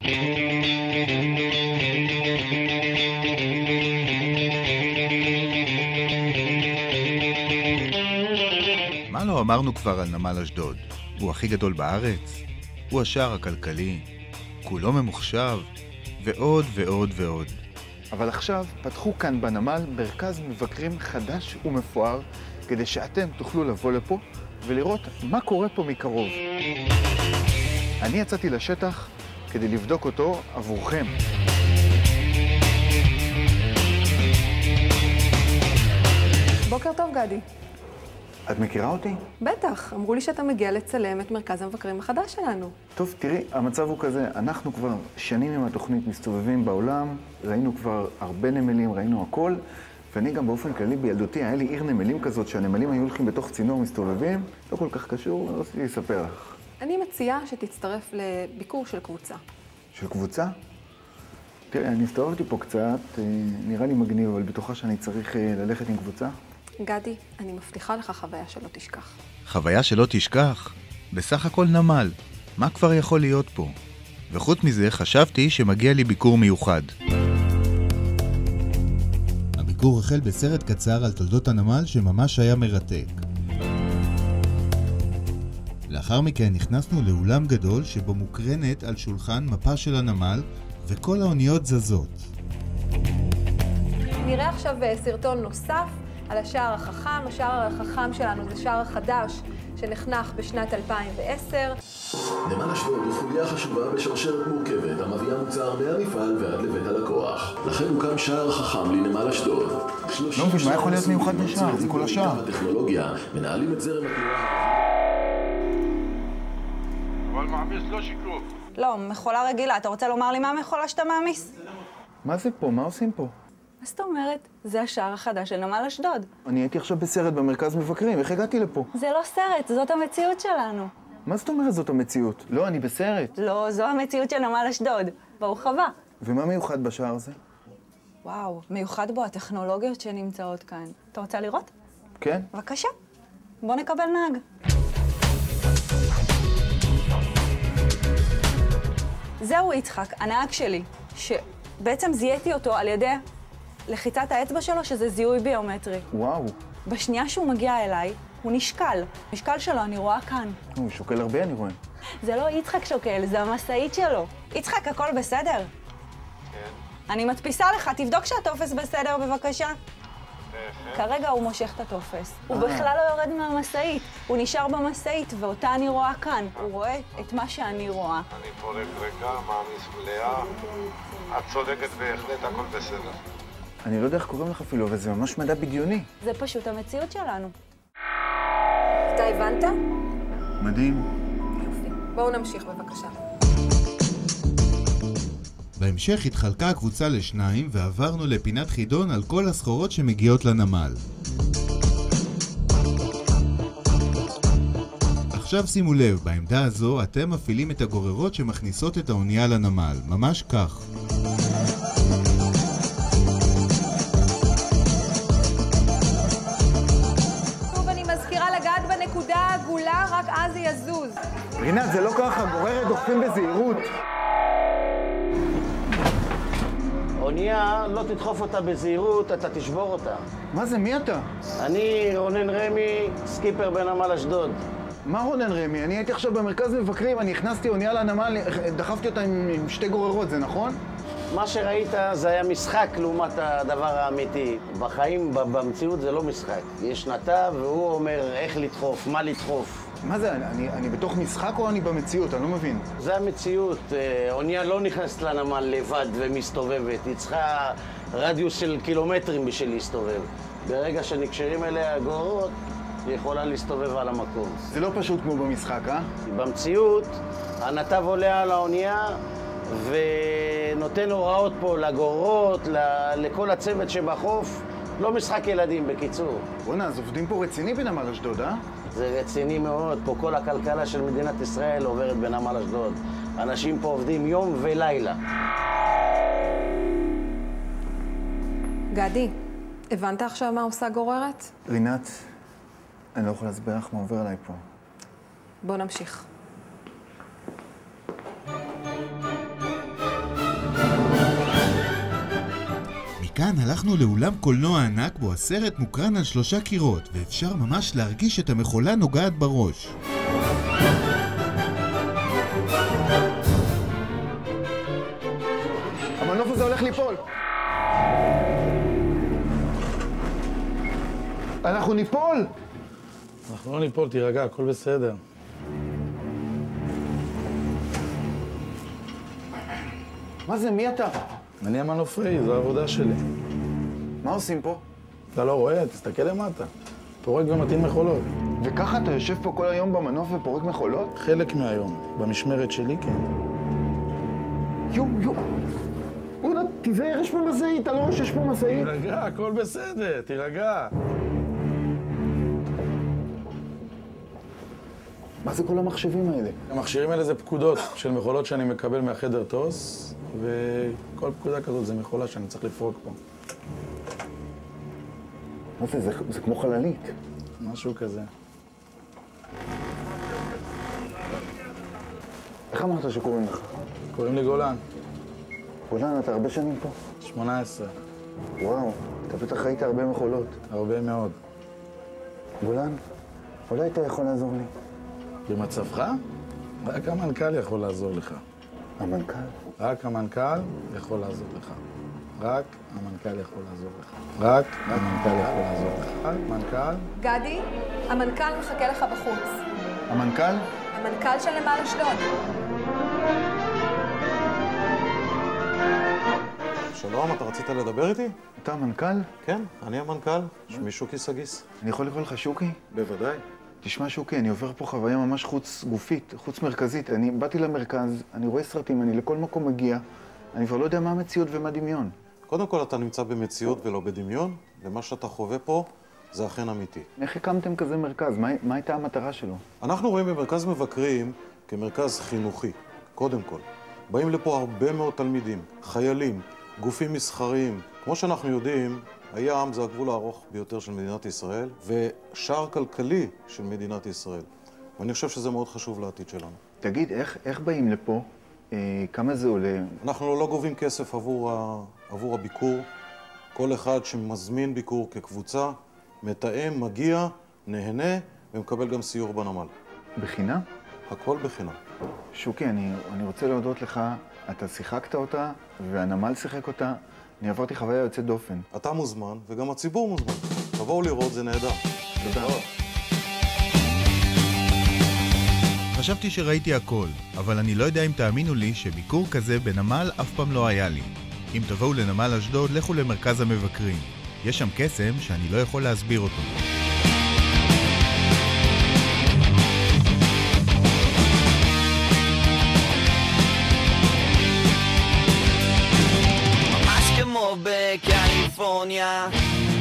מה לא אמרנו כבר על נמל אשדוד? הוא הכי גדול בארץ, הוא השער הכלכלי, כולו ממוחשב, ועוד ועוד ועוד. אבל עכשיו פתחו כאן בנמל מרכז מבקרים חדש ומפואר, כדי שאתם תוכלו לבוא לפה ולראות מה קורה פה מקרוב. אני יצאתי לשטח כדי לבדוק אותו עבורכם. בוקר טוב, גדי. את מכירה אותי? בטח, אמרו לי שאתה מגיע לצלם את מרכז המבקרים החדש שלנו. טוב, תראי, המצב הוא כזה, אנחנו כבר שנים עם התוכנית מסתובבים בעולם, ראינו כבר הרבה נמלים, ראינו הכל, ואני גם באופן כללי בילדותי, היה לי עיר נמלים כזאת שהנמלים היו הולכים בתוך צינור מסתובבים, לא כל כך קשור, לא רציתי לספר לך. אני מציעה שתצטרף לביקור של קבוצה. של קבוצה? תראי, אני הסתובבתי פה קצת, נראה לי מגניב, אבל בטוחה שאני צריך ללכת עם קבוצה. גדי, אני מבטיחה לך חוויה שלא תשכח. חוויה שלא תשכח? בסך הכל נמל. מה כבר יכול להיות פה? וחוץ מזה חשבתי שמגיע לי ביקור מיוחד. הביקור החל בסרט קצר על תולדות הנמל שממש היה מרתק. לאחר מכן נכנסנו לאולם גדול שבו מוקרנת על שולחן מפה של הנמל וכל האוניות זזות. נראה עכשיו סרטון נוסף על השער החכם. השער החכם שלנו זה שער חדש שנחנך בשנת 2010. נמל אשדוד הוא חוליה חשובה בשרשרת מורכבת המביאה מוצר מהמפעל ועד לבית הלקוח. לכן הוקם שער חכם לנמל אשדוד. לא מבין, מה יכול להיות מיוחד בשער? זה כל השער. הטכנולוגיה מנהלים את זרם התנועה. אבל מעמיס לא שיקוף. לא, מכולה רגילה. אתה רוצה לומר לי מה המכולה שאתה מעמיס? מה זה פה? מה עושים פה? מה זאת אומרת? זה השער החדש של נמל אשדוד. אני הייתי עכשיו בסרט במרכז מבקרים, איך הגעתי לפה? זה לא סרט, זאת המציאות שלנו. מה זאת אומרת זאת המציאות? לא, אני בסרט. לא, זו המציאות של נמל אשדוד. ברוך הבא. ומה מיוחד בשער הזה? וואו, מיוחד בו הטכנולוגיות שנמצאות כאן. אתה רוצה לראות? כן. בבקשה. בוא נקבל נהג. זהו יצחק, הנהג שלי, שבעצם זיהיתי אותו על ידי לחיצת האצבע שלו, שזה זיהוי ביומטרי. וואו. בשנייה שהוא מגיע אליי, הוא נשקל. משקל שלו אני רואה כאן. הוא שוקל הרבה, אני רואה. זה לא יצחק שוקל, זה המשאית שלו. יצחק, הכל בסדר? כן. אני מדפיסה לך, תבדוק שהטופס בסדר בבקשה. כרגע הוא מושך את הטופס. הוא בכלל לא יורד מהמשאית. הוא נשאר במשאית, ואותה אני רואה כאן. הוא רואה את מה שאני רואה. אני פורק ריקה, מעמיס מלאה. את צודקת בהחלט, הכל בסדר. אני לא יודע איך קוראים לך אפילו, אבל זה ממש מדע בדיוני. זה פשוט המציאות שלנו. אתה הבנת? מדהים. יופי. בואו נמשיך בבקשה. בהמשך התחלקה הקבוצה לשניים ועברנו לפינת חידון על כל הסחורות שמגיעות לנמל. עכשיו שימו לב, בעמדה הזו אתם מפעילים את הגוררות שמכניסות את האונייה לנמל, ממש כך. טוב, אני מזכירה לגעת בנקודה העגולה, רק אז זה יזוז. רינת, זה לא ככה, גוררת דוחפים בזהירות. אונייה, לא תדחוף אותה בזהירות, אתה תשבור אותה. מה זה, מי אתה? אני רונן רמי, סקיפר בנמל אשדוד. מה רונן רמי? אני הייתי עכשיו במרכז מבקרים, אני הכנסתי אונייה לנמל, דחפתי אותה עם שתי גוררות, זה נכון? מה שראית זה היה משחק לעומת הדבר האמיתי. בחיים, במציאות זה לא משחק. יש נתב והוא אומר איך לדחוף, מה לדחוף. מה זה, אני בתוך משחק או אני במציאות? אני לא מבין. זה המציאות. אונייה לא נכנסת לנמל לבד ומסתובבת. היא צריכה רדיוס של קילומטרים בשביל להסתובב. ברגע שנקשרים אליה הגוררות, היא יכולה להסתובב על המקום. זה לא פשוט כמו במשחק, אה? במציאות, הנתב עולה על האונייה ונותן הוראות פה לגוררות, לכל הצוות שבחוף. לא משחק ילדים, בקיצור. בוא'נה, אז עובדים פה רציני בנמל אשדוד, אה? זה רציני מאוד. פה כל הכלכלה של מדינת ישראל עוברת בנמל אשדוד. אנשים פה עובדים יום ולילה. גדי, הבנת עכשיו מה עושה גוררת? רינת, אני לא יכול להסביר לך מה עובר עליי פה. בוא נמשיך. מכאן הלכנו לאולם קולנוע ענק בו הסרט מוקרן על 3 קירות, ואפשר ממש להרגיש את המכולה נוגעת בראש. המנוף הזה הולך ליפול! אנחנו ניפול! אנחנו לא ניפול, תירגע, הכל בסדר. מה זה? מי אתה? אני המנופאי, זו העבודה שלי. מה עושים פה? אתה לא רואה? תסתכל למטה. פורק ומתאים מכולות. וככה אתה יושב פה כל היום במנוף ופורק מכולות? חלק מהיום. במשמרת שלי, כן. יו. אונה, תיזהר, יש פה משאית, אתה לא רואה שיש פה משאית? תירגע, הכל בסדר, תירגע. מה זה כל המחשבים האלה? המכשירים האלה זה פקודות של מכולות שאני מקבל מהחדר טוס, וכל פקודה כזאת זה מכולה שאני צריך לפרוק פה. מה זה? זה כמו חללית. משהו כזה. איך אמרת שקוראים לך? קוראים לי גולן. גולן, אתה הרבה שנים פה? 18. וואו, אתה בטח ראית הרבה מכולות. הרבה מאוד. גולן, אולי אתה יכול לעזור לי? במצבך? רק המנכ"ל יכול לעזור לך. המנכ"ל? רק המנכ"ל יכול לעזור לך. רק המנכ"ל יכול לעזור לך. רק המנכ"ל יכול לעזור לך. מנכ"ל? גדי, המנכ"ל מחכה לך בחוץ. המנכ"ל? המנכ"ל של נמל אשדוד. שלום, אתה רצית לדבר איתי? אתה המנכ"ל? כן, אני המנכ"ל, שמי שוקי סגיס. אני יכול לקרוא לך שוקי? בוודאי. תשמע שוקי, אני עובר פה חוויה ממש חוץ גופית, חוץ מרכזית. אני באתי למרכז, אני רואה סרטים, אני לכל מקום מגיע, אני כבר לא יודע מה המציאות ומה דמיון. קודם כל, אתה נמצא במציאות ולא בדמיון, ומה שאתה חווה פה זה אכן אמיתי. איך הקמתם כזה מרכז? מה הייתה המטרה שלו? אנחנו רואים במרכז מבקרים כמרכז חינוכי, קודם כל. באים לפה הרבה מאוד תלמידים, חיילים, גופים מסחריים. כמו שאנחנו יודעים, הים זה הגבול הארוך ביותר של מדינת ישראל, ושער כלכלי של מדינת ישראל. ואני חושב שזה מאוד חשוב לעתיד שלנו. תגיד, איך באים לפה? כמה זה עולה? אנחנו לא גובים כסף עבור הביקור. כל אחד שמזמין ביקור כקבוצה, מתאם, מגיע, נהנה, ומקבל גם סיור בנמל. בחינם? הכל בחינם. שוקי, אני רוצה להודות לך. אתה שיחקת אותה, והנמל שיחק אותה. אני עברתי חוויה יוצאת דופן. אתה מוזמן, וגם הציבור מוזמן. תבואו לראות, זה נהדר. תודה. חשבתי שראיתי הכל, אבל אני לא יודע אם תאמינו לי שביקור כזה בנמל אף פעם לא היה לי. אם תבואו לנמל אשדוד, לכו למרכז המבקרים. יש שם קסם שאני לא יכול להסביר אותו. ממש כמו בקליפורניה